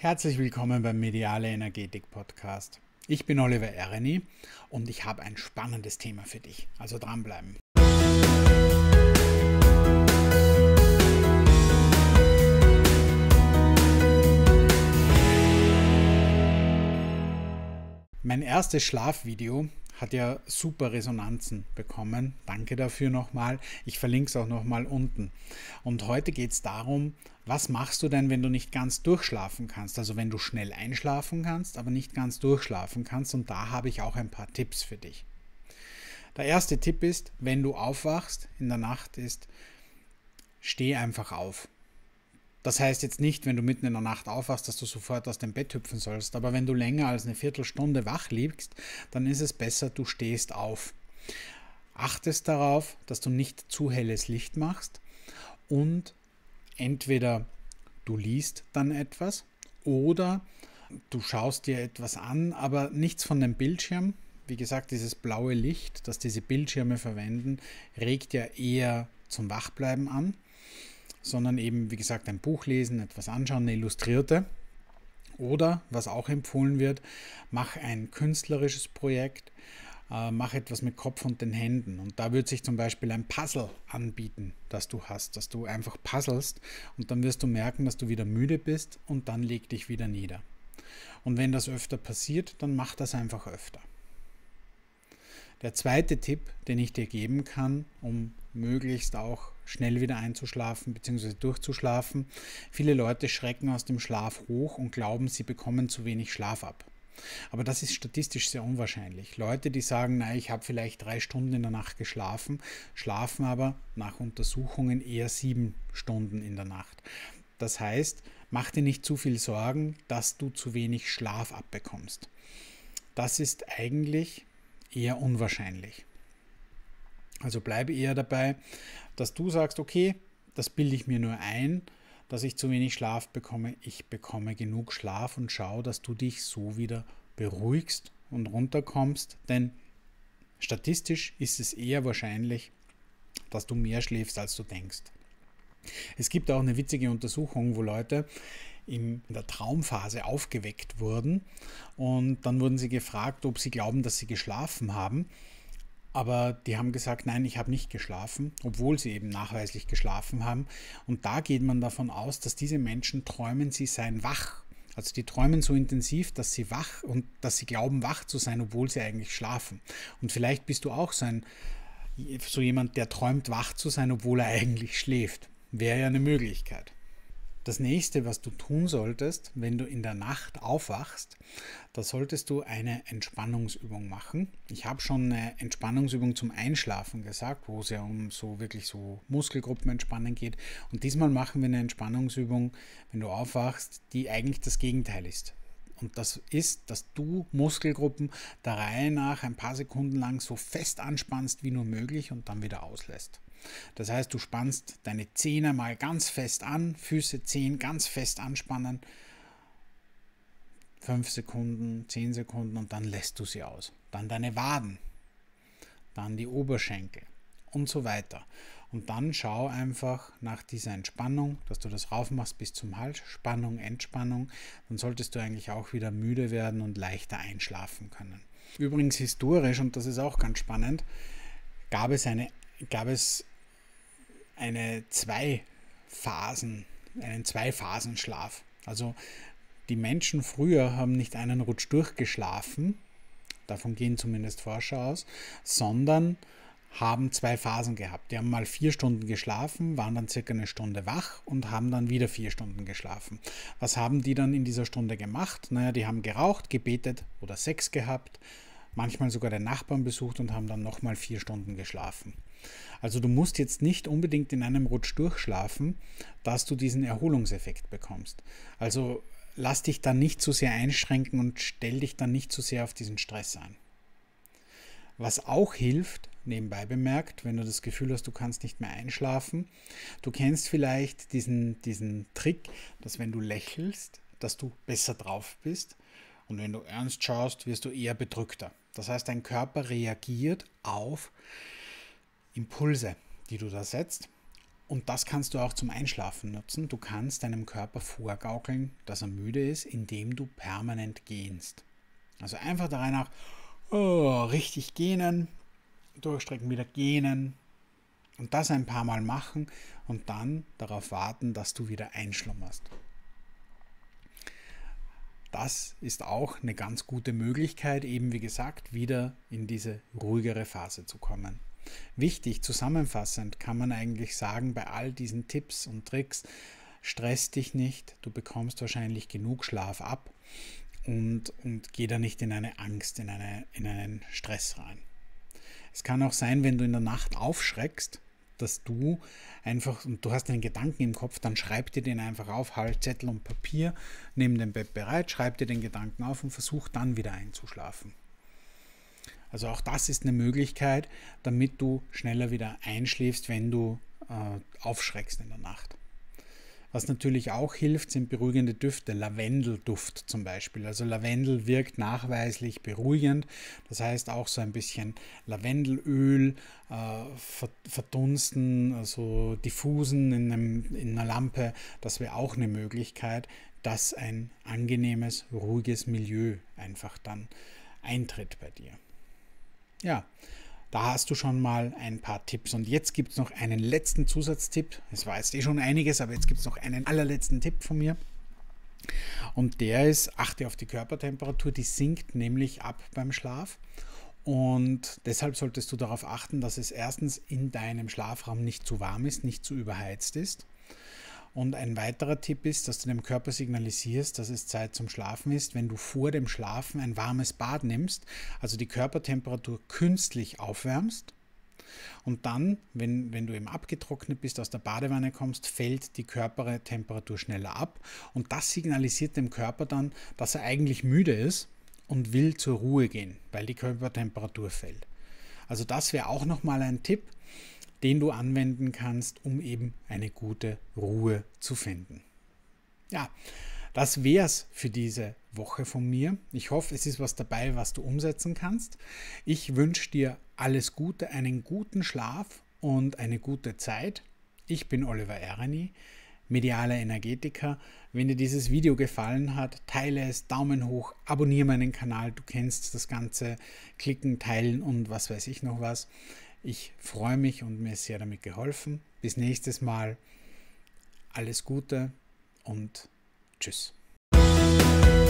Herzlich willkommen beim Mediale Energetik Podcast. Ich bin Oliver Ereni und ich habe ein spannendes Thema für dich. Also dranbleiben. Mein erstes Schlafvideo hat ja super Resonanzen bekommen. Danke dafür nochmal. Ich verlinke es auch nochmal unten. Und heute geht es darum, was machst du denn, wenn du nicht ganz durchschlafen kannst? Also wenn du schnell einschlafen kannst, aber nicht ganz durchschlafen kannst. Und da habe ich auch ein paar Tipps für dich. Der erste Tipp ist, wenn du aufwachst in der Nacht ist, steh einfach auf. Das heißt jetzt nicht, wenn du mitten in der Nacht aufwachst, dass du sofort aus dem Bett hüpfen sollst. Aber wenn du länger als eine Viertelstunde wach liegst, dann ist es besser, du stehst auf. Achtest darauf, dass du nicht zu helles Licht machst und entweder du liest dann etwas oder du schaust dir etwas an, aber nichts von dem Bildschirm. Wie gesagt, dieses blaue Licht, das diese Bildschirme verwenden, regt ja eher zum Wachbleiben an, sondern eben, wie gesagt, ein Buch lesen, etwas anschauen, eine Illustrierte. Oder, was auch empfohlen wird, mach ein künstlerisches Projekt, mach etwas mit Kopf und den Händen. Und da wird sich zum Beispiel ein Puzzle anbieten, das du hast, dass du einfach puzzelst und dann wirst du merken, dass du wieder müde bist und dann leg dich wieder nieder. Und wenn das öfter passiert, dann mach das einfach öfter. Der zweite Tipp, den ich dir geben kann, um möglichst auch schnell wieder einzuschlafen bzw. durchzuschlafen. Viele Leute schrecken aus dem Schlaf hoch und glauben, sie bekommen zu wenig Schlaf ab. Aber das ist statistisch sehr unwahrscheinlich. Leute, die sagen, na, ich habe vielleicht 3 Stunden in der Nacht geschlafen, schlafen aber nach Untersuchungen eher 7 Stunden in der Nacht. Das heißt, mach dir nicht zu viel Sorgen, dass du zu wenig Schlaf abbekommst. Das ist eigentlich eher unwahrscheinlich. Also bleibe eher dabei, dass du sagst, okay, das bilde ich mir nur ein, dass ich zu wenig Schlaf bekomme. Ich bekomme genug Schlaf und schau, dass du dich so wieder beruhigst und runterkommst, denn statistisch ist es eher wahrscheinlich, dass du mehr schläfst, als du denkst. Es gibt auch eine witzige Untersuchung, wo Leute in der Traumphase aufgeweckt wurden und dann wurden sie gefragt, ob sie glauben, dass sie geschlafen haben. Aber die haben gesagt, nein, ich habe nicht geschlafen, obwohl sie eben nachweislich geschlafen haben. Und da geht man davon aus, dass diese Menschen träumen, sie seien wach. Also die träumen so intensiv, dass sie wach und dass sie glauben, wach zu sein, obwohl sie eigentlich schlafen. Und vielleicht bist du auch so jemand, der träumt, wach zu sein, obwohl er eigentlich schläft. Wäre ja eine Möglichkeit. Das nächste, was du tun solltest, wenn du in der Nacht aufwachst, da solltest du eine Entspannungsübung machen. Ich habe schon eine Entspannungsübung zum Einschlafen gesagt, wo es ja um so wirklich so Muskelgruppen entspannen geht. Und diesmal machen wir eine Entspannungsübung, wenn du aufwachst, die eigentlich das Gegenteil ist. Und das ist, dass du Muskelgruppen der Reihe nach ein paar Sekunden lang so fest anspannst wie nur möglich und dann wieder auslässt. Das heißt, du spannst deine Zähne mal ganz fest an, Füße, Zehen ganz fest anspannen, 5 Sekunden, 10 Sekunden und dann lässt du sie aus. Dann deine Waden, dann die Oberschenkel und so weiter. Und dann schau einfach nach dieser Entspannung, dass du das raufmachst bis zum Hals, Spannung, Entspannung, dann solltest du eigentlich auch wieder müde werden und leichter einschlafen können. Übrigens historisch, und das ist auch ganz spannend, gab es einen Zwei-Phasen-Schlaf. Also die Menschen früher haben nicht einen Rutsch durchgeschlafen, davon gehen zumindest Forscher aus, sondern haben 2 Phasen gehabt. Die haben mal 4 Stunden geschlafen, waren dann circa eine Stunde wach und haben dann wieder 4 Stunden geschlafen. Was haben die dann in dieser Stunde gemacht? Naja, die haben geraucht, gebetet oder Sex gehabt, manchmal sogar den Nachbarn besucht und haben dann nochmal 4 Stunden geschlafen. Also du musst jetzt nicht unbedingt in einem Rutsch durchschlafen, dass du diesen Erholungseffekt bekommst. Also lass dich dann nicht zu sehr einschränken und stell dich dann nicht zu sehr auf diesen Stress ein. Was auch hilft, nebenbei bemerkt, wenn du das Gefühl hast, du kannst nicht mehr einschlafen, du kennst vielleicht diesen Trick, dass wenn du lächelst, dass du besser drauf bist und wenn du ernst schaust, wirst du eher bedrückter. Das heißt, dein Körper reagiert auf Impulse, die du da setzt Und das kannst du auch zum Einschlafen nutzen. Du kannst deinem Körper vorgaukeln, dass er müde ist, indem du permanent gähnst. Also einfach da rein nach, richtig gähnen, durchstrecken, wieder gähnen und das ein paar Mal machen und dann darauf warten, dass du wieder einschlummerst. Das ist auch eine ganz gute Möglichkeit, eben wie gesagt, wieder in diese ruhigere Phase zu kommen. Wichtig, zusammenfassend kann man eigentlich sagen, bei all diesen Tipps und Tricks, stress dich nicht, du bekommst wahrscheinlich genug Schlaf ab und geh da nicht in eine Angst, in einen Stress rein. Es kann auch sein, wenn du in der Nacht aufschreckst, dass du einfach, und du hast einen Gedanken im Kopf, dann schreib dir den einfach auf, halt Zettel und Papier neben dem Bett bereit, schreib dir den Gedanken auf und versuch dann wieder einzuschlafen. Also auch das ist eine Möglichkeit, damit du schneller wieder einschläfst, wenn du aufschreckst in der Nacht. Was natürlich auch hilft, sind beruhigende Düfte, Lavendelduft zum Beispiel. Also Lavendel wirkt nachweislich beruhigend, das heißt auch so ein bisschen Lavendelöl verdunsten, also diffusen in einer Lampe, das wäre auch eine Möglichkeit, dass ein angenehmes, ruhiges Milieu einfach dann eintritt bei dir. Ja, da hast du schon mal ein paar Tipps. Und jetzt gibt es noch einen letzten Zusatztipp. Es war jetzt schon einiges, aber jetzt gibt es noch einen allerletzten Tipp von mir. Und der ist, achte auf die Körpertemperatur, die sinkt nämlich ab beim Schlaf. Und deshalb solltest du darauf achten, dass es erstens in deinem Schlafraum nicht zu warm ist, nicht zu überheizt ist. Und ein weiterer Tipp ist, dass du dem Körper signalisierst, dass es Zeit zum Schlafen ist, wenn du vor dem Schlafen ein warmes Bad nimmst, also die Körpertemperatur künstlich aufwärmst und dann, wenn du eben abgetrocknet bist, aus der Badewanne kommst, fällt die Körpertemperatur schneller ab und das signalisiert dem Körper dann, dass er eigentlich müde ist und will zur Ruhe gehen, weil die Körpertemperatur fällt. Also das wäre auch nochmal ein Tipp, den du anwenden kannst, um eben eine gute Ruhe zu finden. Ja, das wäre es für diese Woche von mir. Ich hoffe, es ist was dabei, was du umsetzen kannst. Ich wünsche dir alles Gute, einen guten Schlaf und eine gute Zeit. Ich bin Oliver Ereni, medialer Energetiker. Wenn dir dieses Video gefallen hat, teile es, Daumen hoch, abonniere meinen Kanal. Du kennst das Ganze, klicken, teilen und was weiß ich noch was. Ich freue mich und mir ist sehr damit geholfen. Bis nächstes Mal. Alles Gute und tschüss.